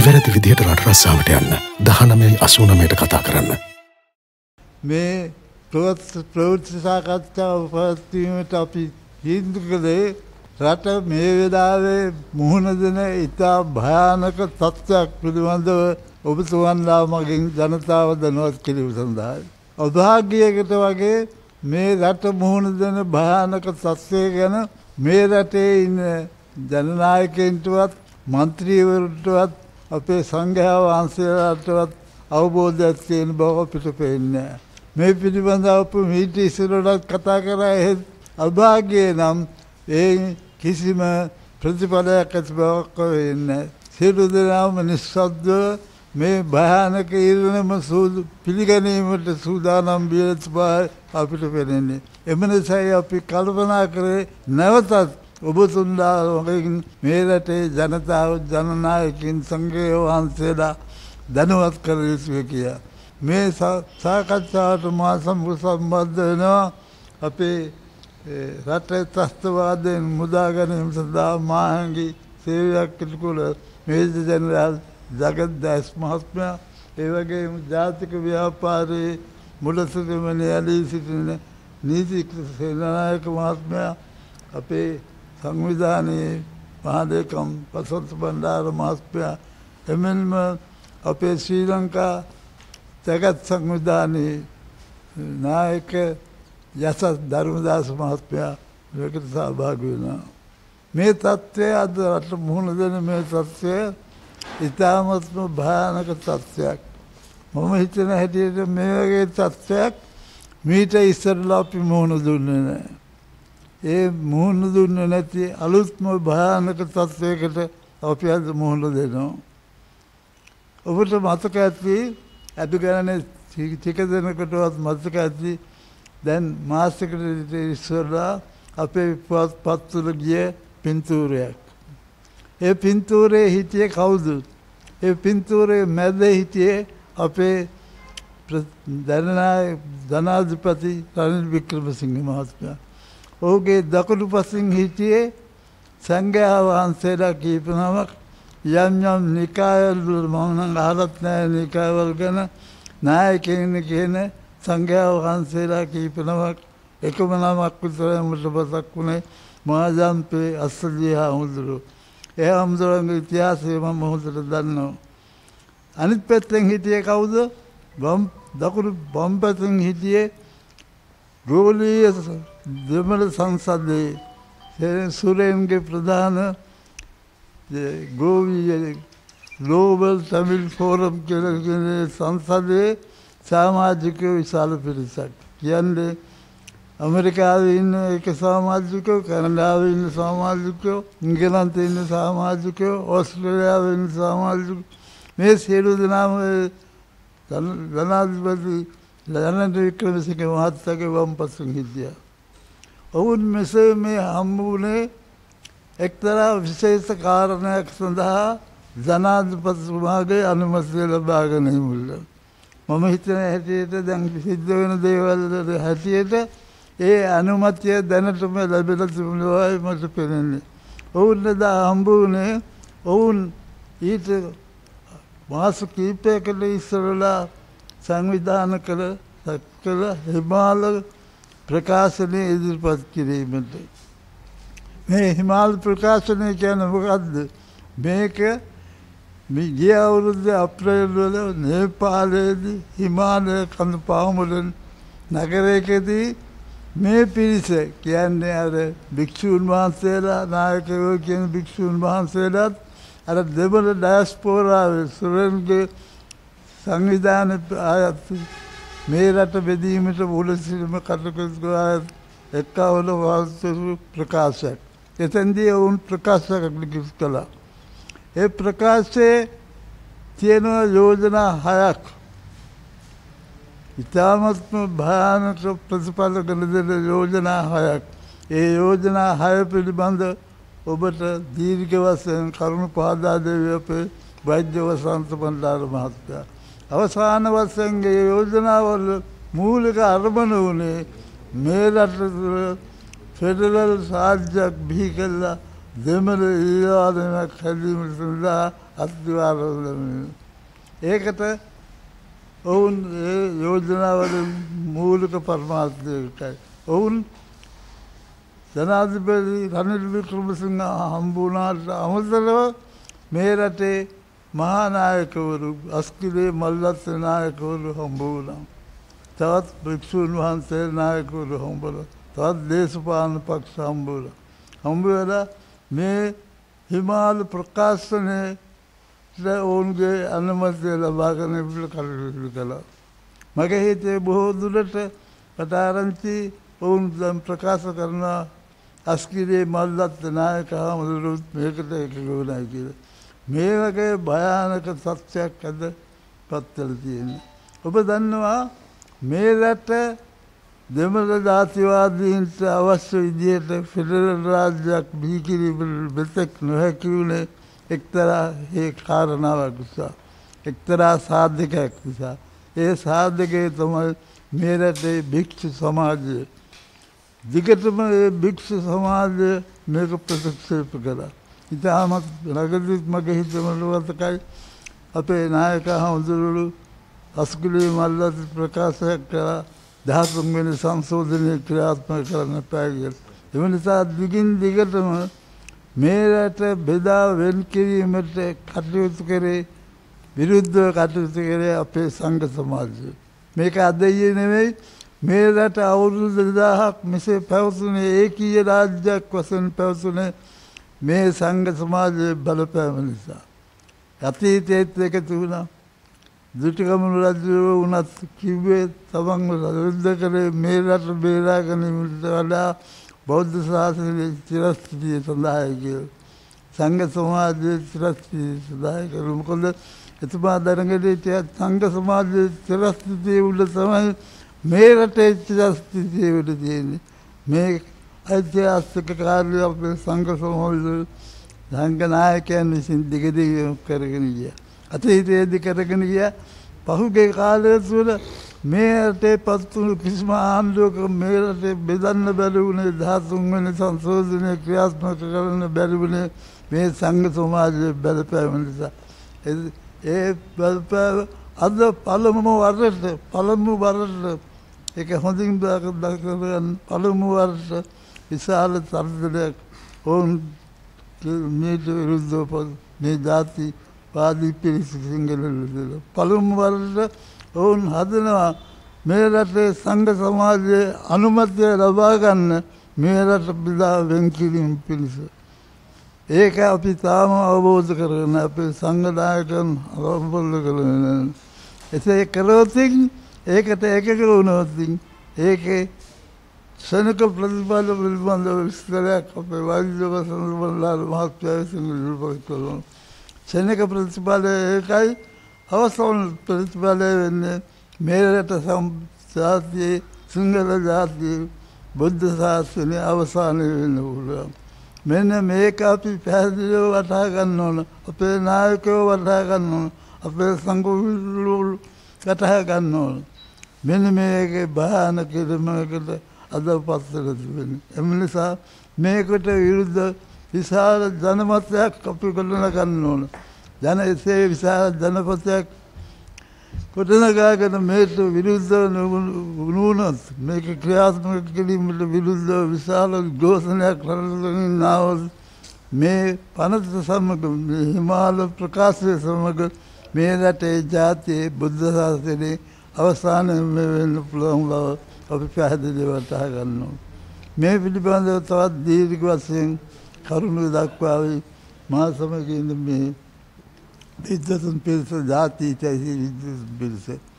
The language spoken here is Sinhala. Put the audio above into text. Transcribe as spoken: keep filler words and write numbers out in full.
නිවැරදි විදිහට රට රස්සාවට යන්න දහනවය අසූනවයට කතා කරන්න. මේ ප්‍රවෘත්ති සාකච්ඡාව පවත්වීමට අපි තීන්දුව කළේ රට මේ වෙලාවේ මුහුණ දෙන ඉතා භයානක තත්ත්වයක් පිළිබඳව ඔබතුමන්ලා මගින් ජනතාව දැනුවත් කිරීම සඳහායි. අභාග්‍යයකට වගේ මේ රට මුහුණ දෙන භයානක තත්ත්වය ගැන මේ රටේ ඉන්න ජනනායකයින්ටවත් මන්ත්‍රීවරුන්ටවත් අපේ සංඝයා වහන්සේලාටවත් අවබෝධයක් තියෙන බව අපිට පේන්නේ නැහැ. මේ පිළිබඳව අප මීට ඉස්සරහට කතා කරා එහෙත් අභාග්‍ය නම් ඒ කිසිම ප්‍රතිඵලයක් ඇති බවක් වෙන්නේ. සියලු දෙනාම නිස්සද්දව මේ භයානක ඉරණම සූදු පිළිගැනීමට සූදානම් බියත් අපිට පෙනෙන්නේ. එම නිසායි අපි කල්පනා කරේ නැවතත් ඔබතුන්ලා වගේ මේ රටේ ජනතාව ජනනායකින් සංඝයා වහන්සේලා දැනුවත් කර යුතුයි කියලා. මේ සාකච්ඡාවට මා සම්බන්ධ වෙනවා අපේ රටේ ත්‍රස්තවාදයෙන් මුදා ගැනීම සඳහා මාහංගි සේවයක් කළ මේජර් ජෙනරාල් ජගත් දාස් මහත්මයා, ඒ වගේම ජාතික ව්‍යාපාරයේ මුලසිරිම න්‍යාලී සිටින නීතිඥ සේනානායක මහත්මයා, අපේ සංවිධානයේ මහලේකම් වසන්ත බණ්ඩාර මහත්මයා, එමෙන්ම අපේ ශ්‍රී ලංකා ජගත් සංවිධානයේ නායක යසස් ධර්මදාස මහත්මයා මේකට සහභාගී වෙනවා. මේ තත්ත්වය අද රට මුහුණ දෙන මේ තත්ත්වය ඉතාමත්ම භයානක තත්ත්වයක්. මම හිතන හැටියට මේ වගේ තත්ත්වයක් මීට ඉස්සරලා අපි මුහුණ දුන්නේ නැහැ. ඒ මුහුණ දුන්නේ නැති අලුත්ම භයානක තත්ත්වයකට අපි අද මුහුණ දෙනවා. ඔබට මතක ඇති අද ගණනේ ටික දෙනකටවත් මතක ඇති දැන් මාසයකට ඉස්සරලා අපේ පත්තුල ගිය පින්තූරයක්. ඒ පින්තූරේ හිටියේ කවුද? ඒ පින්තූරේ මැද හිටියේ අපේ ජනනායක ජනාධිපති රනිල් වික්‍රමසිංහ මහත්මයා. ඔහුගේ දකුණු පසින් හිටියේ සංඝයා වහන්සේලා කීප නමක්. යම් යම් නිකායවල මම නම් අහලත් නැහැ නිකායවල ගැන නායකයින් කියන සංඝයා වහන්සේලා කීප නමක්. එකම නමක් විතරයි මට මතක් වුණේ මහාජම්පේ අස්සජී හාමුදුරුවෝ. ඒ හාමුදුරුවන්ගේ ඉතිහාසය මම හොඳට දන්නවා. අනිත් පැත්තෙන් හිටියේ කවුද? වම් දකුණු වම් පැත්තෙන් හිටියේ ගෝලීය දෙමළ සංසදයේ සුරේන්ගේ ප්‍රධාන ගෝවීය ග්ලෝබල් තමිල් ෆෝරම් කියන සංසදයේ සමාජිකයෝ විශාල පිරිසක්. කියන්නේ ඇමරිකාවේ ඉන්න එක සමාජිකයෝ, කැනඩාවේ ඉන්න සමාජිකයෝ, ඉංගලන්තයේ ඉන්න සමාජිකයෝ, ඕස්ට්‍රේලියාවේ ඉන්න සමාජිකයෝ, මේ සියලු දෙනාම ජනාධිපති රනිල් වික්‍රමසිංහ මහත්තයාගේ වම්පසින් හිටියා. ඔවුන් මෙසේ මේ හම්බ වුණේ එක්තරා විශේෂ කාරණයක් සඳහා ජනාධිපතිතුමාගේ අනුමැතිය ලබා ගැනීමට. මම හිතන හැටියට දැන් සිද්ධ වෙන දේවල් හැටියට ඒ අනුමැතිය දැනටම ලැබෙලා තිබුණා මට පෙනෙන්නේ. ඔවුන් එදා හම්බ වුණේ ඔවුන් ඊට මාස කිහිපයකට ඉස්සරලා සංවිධාන කළ කළ හිමාල ප්‍රකාශනය ඉදිරිපත් කිරීමට. මේ හිමාල ප්‍රකාශනය කියන්නේ මොකද්ද? මේක ගිය අවුරුද්දේ අප්‍රේල් වල නේපාලයේදී හිමාලය කඳු පාමුලෙන් නගරයකදී මේ පිරිස කියන්නේ අර භික්ෂුන් වහන්සේලා නායකයෝ කියන භික්ෂුන් වහන්සේලාත් අර දෙමළ ඩයස්පෝරාවේ සුරේන්ගේ සංවිධාන ආයත් මේ රට බෙදීමට මුලසිරිම කටයුතු ආයත් එක්කවල වාස්තු ප්‍රකාශයක්. එතෙන්දී වුන් ප්‍රකාශයක් කළා. ඒ ප්‍රකාශයේ තියෙන යෝජනා හයක් ඉතාමත්ම භයානක ප්‍රතිඵල ගෙන දෙන යෝජනා හයක්. ඒ යෝජනා හය පිළිබඳ ඔබට දීර්ඝ වශයෙන් කරුණු පහදා දෙවි අපේ වෛද්‍ය වසන්ත බණ්ඩාර මහත්තයා. අවසාන වශයෙන් ඒ යෝජනාවල මූලික අරමුණ වුණේ මේ රට තුළ ෆෙඩරල් රාජ්‍යයක් බිහි කළා දෙමළ ඊළාදනයක් හැදීමට සඳහා අත්වාරවල ඒකට ඔවුන් ඒ යෝජනාවල මූලික පරමාර්ථයයි. ඔවුන් ජනාධිපති රනිල් වික්‍රමසිංහ හම්බ වුණාට අමතරව මේ රටේ මහා නායකවරු අස්කිලේ මල්ලත් නායකවරු හම්බ වුණා. තවත් භික්ෂුන් වහන්සේ නායකවරු හම්බ වුණා. තවත් දේශපාලන පක්ෂ හම්බ වුණා. හම්බ වෙලා මේ හිමාල ප්‍රකාශනයේ ඔවුන්ගේ අනුමැතිය ලබාගෙන කටයුතු කළා. මගේ හිතේ බොහෝ දුරට පටාරංචි ඔවුන් දැන් ප්‍රකාශ කරන අස්කිරේ මල්ලත් නායක හමුදුරුත් මේකට එකග වුණා කියලා. මේ වගේ භයානක සත්‍යයක් අද පත්තල තියෙනවා. ඔබ දන්නවා මේ රට දෙමළ ජාතිවාදීන්ට අවශ්‍ය විදිහට ෆෙඩරල් රාජ්‍යයක් බිහි කිරීමට මෙතෙක් නොහැකි වුණේ එක්තරා ඒ කාරණාවක් නිසා, එක්තරා සාධකයක් නිසා. ඒ සාධකය තමයි මේ රටේ භික්ෂු සමාජය. දිගටම ඒ භික්ෂු සමාජය මේක ප්‍රතික්ෂේප කළා. ඉතාමත් රගදිත් මගේ හිතමලුවතකයි අපේ නායක හමුදුරුවරු අස්කිලේ මල්ලත් ප්‍රකාශයක් කළා දහතුන්වෙනි සංශෝධනය ක්‍රියාත්මක කරන්න පැහැදිලි. එම නිසා දිගින් දිගටම මේ රට බෙදා වෙන් කිරීමට කටයුතු කරේ, විරුද්ධව කටයුතු කරේ අපේ සංඝ සමාජය. මේක අද ඊයේ නෙවෙයි, මේ රට අවුරුදු දෙදාහක් මෙසේ පැවතුනේ, ඒකීය රාජ්‍යයක් වශයෙන් පැවතුනේ මේ සංඝ සමාජයේ බලපෑම නිසා. අතීතයේත් එකතු වුණා. දුටුගැමුණු රජු වුණත් කිව්වේ තමන්ව විරුද්ධ කරේ මේ රට බේරා ගැනීමට වඩා බෞද්ධ ශාසනයේ චිරස්ථිතිය සඳහායි කියලා. සංඝ සමාජයේ චිරස්ථිතිය සඳහායි කියලා. මොකද එතුමා දරංගදී සංඝ සමාජයේ චිරස්ථිතිය උඩ තමයි මේ රටේ චිරස්ථිතිය උඩ තියෙන්නේ. මේ ඓතිහාසික කාර්යය අපේ සංඝ සමාජයේ සංඝ නායකයන් විසින් දිගදී කරගෙන ගියා. අතීතයේදී කරගෙන ගියා. පහුගිය කාලය තුළ මේ රටේ පත්තුණු කිසිම ආණ්ඩුවක මේ රටේ බෙදන්න බැරි වුණේ, දහතුන්වෙනි සංශෝධනය ක්‍රියාත්මක කරන්න බැරි වුණේ මේ සංඝ සමාජයේ බලපෑම නිසා. ඒ බලපෑම අද පළමුව වරට පළමු වරට ඒක හොඳින් දක්වන පළමු වරට විශාල තරගයක් ඔවුන් මේට විරුද්ධව මේ ජාති වාදී පිරිස සිංහලවල පළමු වරට ඔවුන් හදනවා මේ රටේ සංඝ සමාජයේ අනුමැතිය ලබා ගන්න මේ රට බෙදා වෙන් කිරීම පිණිස. ඒක අපි තාම අවබෝධ කරගෙන අපේ සංඝ නායකයන් අවබෝධ කරගෙන එසේ කළොත් ඒකට එකක වුණොත් ඒකේ ශනික ප්‍රතිඵල පිළිබඳව විස්තරයක් අපේ වෛද්‍යව සඳහන් මහත්මයා විසින් ඉදිරිපත් කළා. ශනික ප්‍රතිඵල ඒකයි අවසන් ප්‍රතිඵලය වෙන්නේ මේ රට සම්ජාතියේ සිංහල ජාතියේ බුද්ධ ශාසනය අවසානය වෙන්න පුළුවන්. මෙන්න මේක අපි පැහැදිලිව වටහා ගන්න ඕන. අපේ නායකයෝ වටහා ගන්න ඕන. අපේ සංඝවරු වටහා ගන්න ඕන. මෙන්න මේකේ භයානක දෙමකට අද පස්සට තිබෙන්නේ. එම නිසා මේකට විරුද්ධ විශාල ජනමතයක් අපි ගොඩනගා ගන්න ඕන. ජන එසේ විශාල ජනපතයක් ගොඩනගාගෙන මේට විරුද්ධව නුවණොත් මේක ක්‍රියාත්මක කිරීමට විරුද්ධව විශාල ඝෝෂණයක් කරගෙන ආවොත් මේ පනත සමග හිමාල ප්‍රකාශය සමග මේ රටේ ජාතියේ බුද්ධ ශාසනයේ අවසානය වෙන්න පුළුවන් බව අපි පැහැදිලිව වටහා ගන්න ඕන. මේ පිළිබඳව තවත් දීර්ඝ වශයෙන් කරුණු දක්වාවි මා සමග ඉන්න මේ විද්වතුන් පිරිස, ජාතිය විද්වතුන් පිරිස